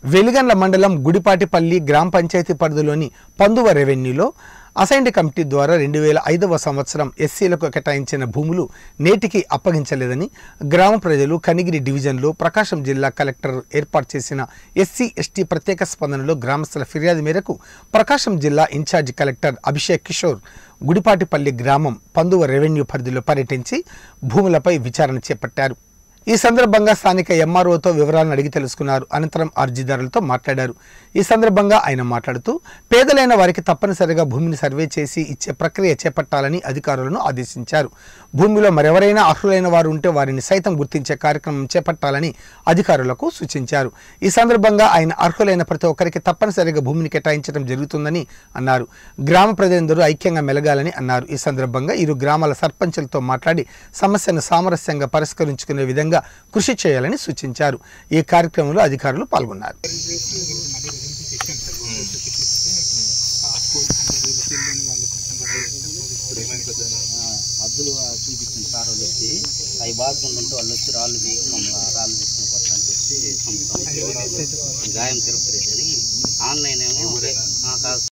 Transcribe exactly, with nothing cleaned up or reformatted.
వెలిగండ్ల మండలం గుడిపాటిపల్లి గ్రామ పంచాయతీ పరిధిలోని పందువ రెవెన్యూలో అసైన్డ్ కమిటీ ద్వారా రెండు వేల ఐదవ సంవత్సరం ఎస్సీలకు కేటాయించిన భూములు నేటికి అప్పగించలేదని గ్రామ ప్రజలు కనిగిరి డివిజన్లో ప్రకాశం జిల్లా కలెక్టర్ ఏర్పాటు చేసిన ఎస్సీ ఎస్టీ ప్రత్యేక స్పందనలో గ్రామస్తుల ఫిర్యాదు మేరకు ప్రకాశం జిల్లా ఇన్ఛార్జి కలెక్టర్ అభిషేక్ కిషోర్ గుడిపాటిపల్లి గ్రామం పందువ రెవెన్యూ పరిధిలో పర్యటించి భూములపై విచారణ చేపట్టారు। ఈ సందర్భంగా స్థానిక ఎంఆర్ఓతో వివరాలను అడిగి తెలుసుకున్నారు। అనంతరం అర్జీదారులతో మాట్లాడారు। ఈ సందర్భంగా ఆయన మాట్లాడుతూ పేదలైన వారికి తప్పనిసరిగా భూమిని సర్వే చేసి ఇచ్చే ప్రక్రియ చేపట్టాలని అధికారులను ఆదేశించారు। భూమిలో మరెవరైనా అర్హులైన వారు ఉంటే వారిని సైతం గుర్తించే కార్యక్రమం చేపట్టాలని అధికారులకు సూచించారు। ఈ సందర్భంగా ఆయన అర్హులైన ప్రతి ఒక్కరికి తప్పనిసరిగా భూమిని కేటాయించడం జరుగుతుందని అన్నారు। గ్రామ ప్రజలందరూ ఐక్యంగా మెలగాలని అన్నారు। ఈ సందర్భంగా ఇరు గ్రామాల సర్పంచులతో మాట్లాడి సమస్యను సామరస్యంగా పరిష్కరించుకునే విధంగా కృషి చేయాలని సూచించారు। ఈ కార్యక్రమంలో అధికారులు పాల్గొన్నారు। అద్దులు చూపించింది సార్ వాళ్ళు వచ్చి అవి బాగుంటుంటే వాళ్ళు వచ్చి రాళ్ళు దిగి మమ్మల్ని రాళ్ళు తీసుకుని కొట్టాలని చెప్పి గాయం తిరుపతి అని ఆన్లైన్ ఏమో